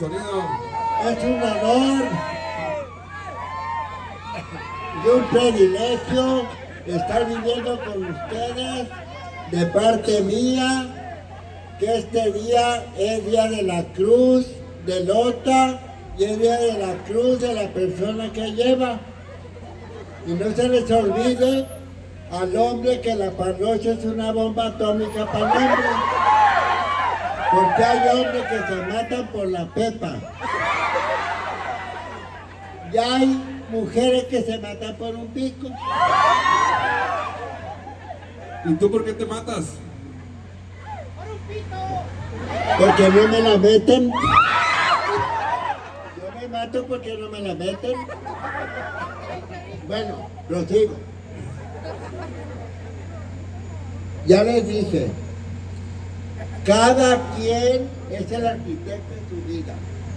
sonido. Es un honor y un privilegio estar viviendo con ustedes de parte mía, que este día es Día de la Cruz de Lota y es Día de la Cruz de la persona que lleva. Y no se les olvide al hombre que la parroquia es una bomba atómica para el hombre. Porque hay hombres que se matan por la pepa. Y hay mujeres que se matan por un pico. ¿Y tú por qué te matas? Porque no me la meten. Yo me mato porque no me la meten. Bueno, prosigo. Ya les dije, cada quien es el arquitecto de su vida.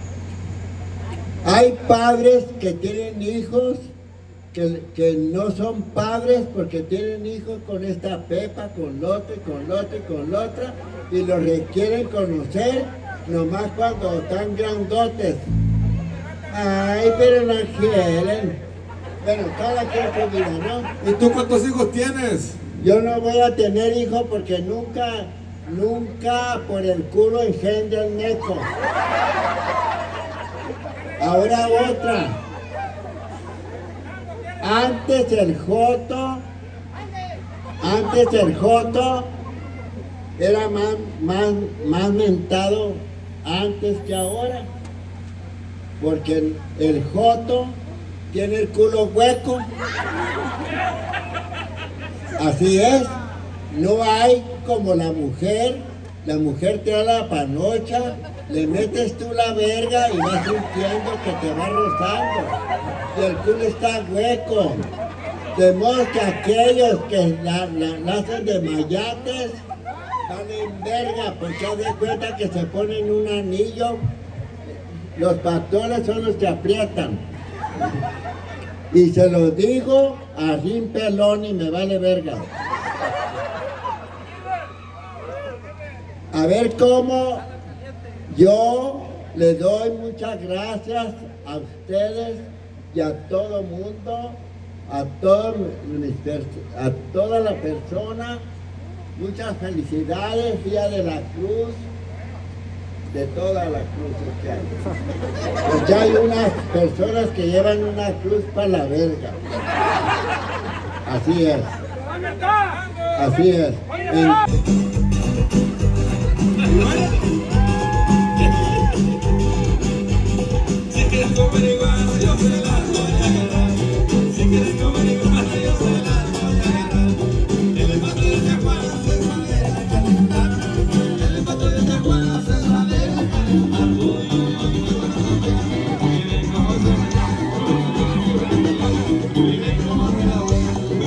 Hay padres que tienen hijos que no son padres porque tienen hijos con esta pepa, con lo otro, con lo otro y con lo otra, y los requieren conocer nomás cuando están grandotes. Ay, pero no quieren. Bueno, cada quien su vida, ¿no? ¿Y tú cuántos hijos tienes? Yo no voy a tener hijos porque nunca por el culo engendra el neco. Ahora otra. Antes el joto era más mentado antes que ahora. Porque el joto tiene el culo hueco. Así es, no hay como la mujer te da la panocha, le metes tú la verga y vas sintiendo que te va rozando, y el culo está hueco. De modo que aquellos que la hacen de mayates, valen verga, porque haz de cuenta que se ponen un anillo, los pastores son los que aprietan. Y se lo digo a Rin Pelón y me vale verga. A ver cómo yo le doy muchas gracias a ustedes y a todo mundo, a toda la persona. Muchas felicidades, Día de la Cruz, de toda la cruz que hay. Porque hay unas personas que llevan una cruz para la verga. Así es. Así es. Si quieres comer igual, yo se la voy a agarrar. Si quieres comer igual, yo se la voy a agarrar. El pato de Tijuana se sabe a calentar. El pato de Tijuana se sabe a calentar. Miren cómo se me da. Miren cómo se la voy.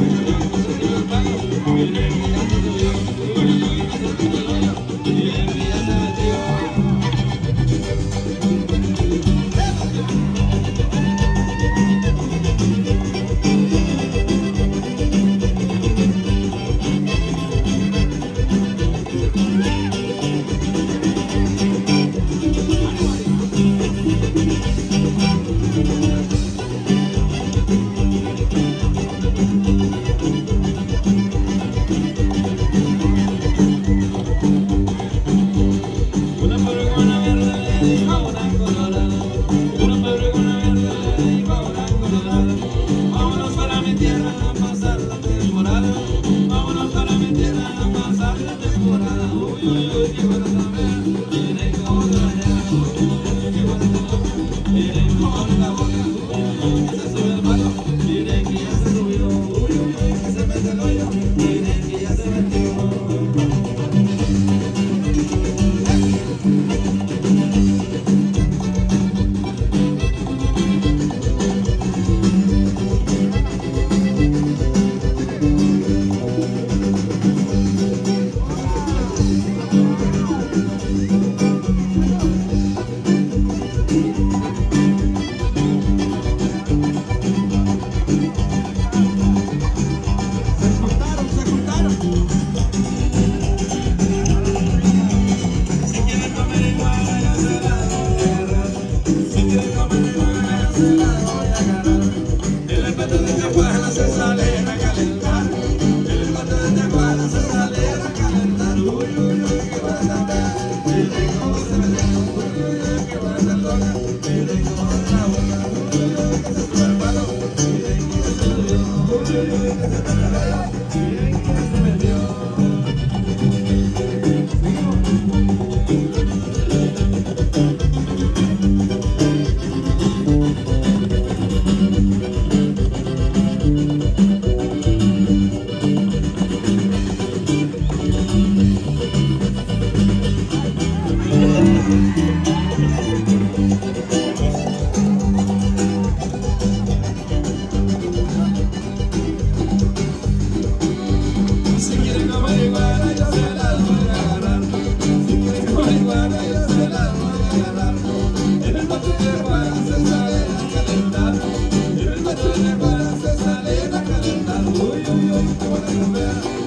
Miren que ya se subió. Miren que ya se subió. Miren que ya se metió. la fea.